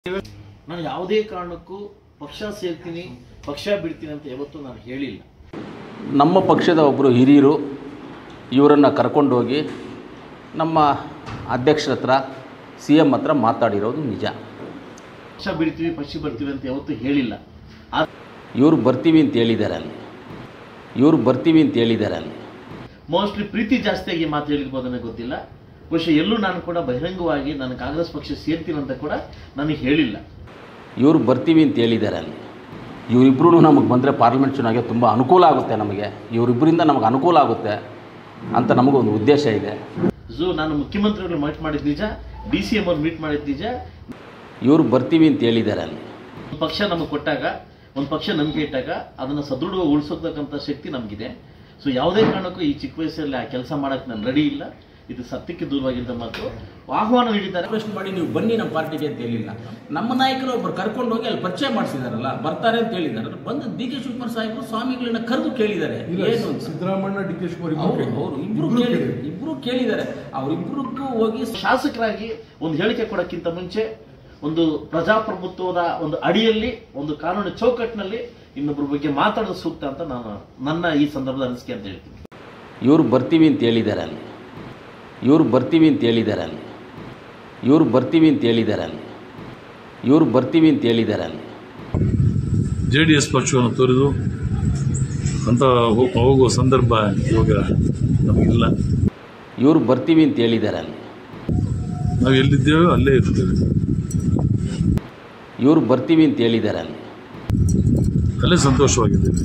ನಾನು ಯಾವುದೇ ಕಾರಣಕ್ಕೂ ಪಕ್ಷ ಸೇರ್ತೀನಿ ಪಕ್ಷ ಬಿಡ್ತೀನಿ ಅಂತ ಯಾವತ್ತೂ ನಾನು ಹೇಳಿಲ್ಲ. ನಮ್ಮ ಪಕ್ಷದ ಒಬ್ಬರು ಹಿರಿಯರು ಇವರನ್ನು ಕರ್ಕೊಂಡೋಗಿ ನಮ್ಮ ಅಧ್ಯಕ್ಷರ ಹತ್ರ CM ಹತ್ರ ಮಾತಾಡಿರೋದು ನಿಜ. ಪಕ್ಷ ಬಿಡ್ತೀವಿ ಪಕ್ಷ ಬರ್ತೀವಿ ಅಂತ ಯಾವತ್ತೂ ಹೇಳಿಲ್ಲ. ಇವರು ಬರ್ತೀವಿ ಅಂತ ಹೇಳಿದ್ದಾರೆ ಅಲ್ಲಿ. ಮೋಸ್ಟ್ಲಿ ಪ್ರೀತಿ ಜಾಸ್ತಿಯಾಗಿ ಮಾತು ಹೇಳಿರ್ಬೋದು ನನಗೆ ಗೊತ್ತಿಲ್ಲ. ಬಹುಶಃ ಎಲ್ಲೂ ನಾನು ಕೂಡ ಬಹಿರಂಗವಾಗಿ ನಾನು ಕಾಂಗ್ರೆಸ್ ಪಕ್ಷ ಸೇರ್ತೀನಿ ಅಂತ ಕೂಡ ನನಗೆ ಹೇಳಿಲ್ಲ. ಇವರು ಬರ್ತೀವಿ ಅಂತ ಹೇಳಿದ್ದಾರೆ ಅಲ್ಲಿ. ಇವರಿಬ್ಬರೂ ನಮಗೆ ಬಂದರೆ ಪಾರ್ಲಿಮೆಂಟ್ ಚುನಾವಣೆಗೆ ತುಂಬ ಅನುಕೂಲ ಆಗುತ್ತೆ. ನಮಗೆ ಇವರಿಬ್ಬರಿಂದ ನಮಗೆ ಅನುಕೂಲ ಆಗುತ್ತೆ ಅಂತ ನಮಗೊಂದು ಉದ್ದೇಶ ಇದೆ. ನಾನು ಮುಖ್ಯಮಂತ್ರಿಗಳು ಮೀಟ್ ಮಾಡಿದ ನಿಜ, DCM ಅವ್ರು ಮೀಟ್ ಮಾಡಿದ ನಿಜ. ಇವರು ಬರ್ತೀವಿ ಅಂತ ಹೇಳಿದ್ದಾರೆ ಅಲ್ಲಿ. ಒಂದು ಪಕ್ಷ ನಮಗೆ ಕೊಟ್ಟಾಗ, ಒಂದು ಪಕ್ಷ ನಂಬಿಕೆ ಇಟ್ಟಾಗ ಅದನ್ನು ಸದೃಢವಾಗಿ ಉಳಿಸೋತಕ್ಕಂಥ ಶಕ್ತಿ ನಮಗಿದೆ. ಸೊ ಯಾವುದೇ ಕಾರಣಕ್ಕೂ ಈ ಚಿಕ್ಕ ವಯಸ್ಸಲ್ಲಿ ಆ ಕೆಲಸ ಮಾಡೋಕ್ಕೆ ನಾನು ರೆಡಿ ಇಲ್ಲ. ಇದು ಸತ್ಯಕ್ಕೆ ದೂರವಾಗಿದ್ದ ಮಾತು. ಆಹ್ವಾನ ನೀಡಿದ್ದಾರೆ. ಪ್ರಶ್ನೆ ಮಾಡಿ ನೀವು ಬನ್ನಿ ನಮ್ಮ ಪಾರ್ಟಿಗೆ ಅಂತ ಹೇಳಿಲ್ಲ. ನಮ್ಮ ನಾಯಕರು ಒಬ್ಬರು ಕರ್ಕೊಂಡು ಹೋಗಿ ಅಲ್ಲಿ ಪರಿಚಯ ಮಾಡಿಸಿದಾರಲ್ಲ, ಬರ್ತಾರೆ ಅಂತ ಹೇಳಿದ್ದಾರೆ. ಬಂದು DK ಶಿವಕುಮಾರ್ ಸಾಹೇಬರು ಸ್ವಾಮಿಗಳನ್ನ ಕರೆದು ಕೇಳಿದ್ದಾರೆ. ಏನು ಸಿದ್ದರಾಮಣ್ಣ DK ಶಿವಕುಮಾರ್ ಅವರು ಇಬ್ರು ಕೇಳಿದ್ದಾರೆ. ಅವರಿಬ್ಬರಿಗೂ ಹೋಗಿ ಶಾಸಕರಾಗಿ ಒಂದು ಹೇಳಿಕೆ ಕೊಡೋಕ್ಕಿಂತ ಮುಂಚೆ ಒಂದು ಪ್ರಜಾಪ್ರಭುತ್ವದ ಒಂದು ಅಡಿಯಲ್ಲಿ ಒಂದು ಕಾನೂನು ಚೌಕಟ್ಟಿನಲ್ಲಿ ಇನ್ನೊಬ್ಬರ ಬಗ್ಗೆ ಮಾತಾಡೋದು ಸೂಕ್ತ ಅಂತ ನಾನು ನನ್ನ ಈ ಸಂದರ್ಭದ ಅನಿಸಿಕೆ ಅಂತ ಹೇಳ್ತೀನಿ. ಇವರು ಬರ್ತೀವಿ ಅಂತ ಹೇಳಿದ್ದಾರೆ ಅಲ್ಲಿ. JDS ಪಕ್ಷವನ್ನು ತೊರೆದು ಅಂತ ಹೋಗುವ ಸಂದರ್ಭ ಇವಾಗ ನಮಗಿಲ್ಲ. ಇವರು ಬರ್ತೀವಿ ಅಂತ ಹೇಳಿದ್ದಾರೆ ಅಲ್ಲಿ. ನಾವು ಎಲ್ಲಿದ್ದೇವೆ ಅಲ್ಲೇ ಇರ್ತೇವೆ. ಅಲ್ಲೇ ಸಂತೋಷವಾಗಿದ್ದೇವೆ.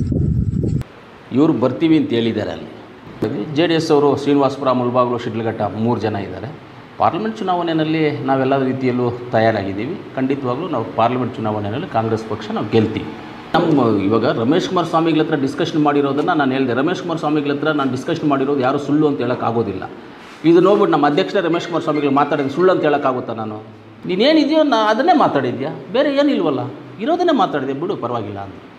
JDS ಅವರು ಶ್ರೀನಿವಾಸಪುರ, ಮುಳಬಾಗಿಲು, ಶಿಡ್ಲಘಟ್ಟ 3 ಜನ ಇದ್ದಾರೆ. ಪಾರ್ಲಿಮೆಂಟ್ ಚುನಾವಣೆಯಲ್ಲಿ ನಾವೆಲ್ಲ ರೀತಿಯಲ್ಲೂ ತಯಾರಾಗಿದ್ದೀವಿ. ಖಂಡಿತವಾಗ್ಲೂ ನಾವು ಪಾರ್ಲಿಮೆಂಟ್ ಚುನಾವಣೆಯಲ್ಲಿ ಕಾಂಗ್ರೆಸ್ ಪಕ್ಷ ನಾವು ಗೆಲ್ತೀವಿ. ಇವಾಗ ರಮೇಶ್ ಕುಮಾರ್ ಸ್ವಾಮಿಗಳ ಹತ್ರ ಡಿಸ್ಕಷನ್ ಮಾಡಿರೋದನ್ನು ನಾನು ಹೇಳಿದೆ. ರಮೇಶ್ ಕುಮಾರ್ ಸ್ವಾಮಿಗಳ ಹತ್ರ ನಾನು ಡಿಸ್ಕಷನ್ ಮಾಡಿರೋದು ಯಾರು ಸುಳ್ಳು ಅಂತ ಹೇಳೋಕ್ಕಾಗೋದಿಲ್ಲ. ಇದು ನೋಡ್ಬಿಟ್ಟು ನಮ್ಮ ಅಧ್ಯಕ್ಷರೇ ರಮೇಶ್ ಕುಮಾರ್ ಸ್ವಾಮಿಗಳು ಮಾತಾಡೋದು ಸುಳ್ಳು ಅಂತ ಹೇಳೋಕ್ಕಾಗುತ್ತಾ? ನಾನು ನೀನೇನಿದೆಯೋ ಅದನ್ನೇ ಮಾತಾಡಿದ್ಯಾ, ಬೇರೆ ಏನಿಲ್ವಲ್ಲ, ಇರೋದನ್ನೇ ಮಾತಾಡಿದೆ, ಬಿಡು ಪರವಾಗಿಲ್ಲ ಅಂತ.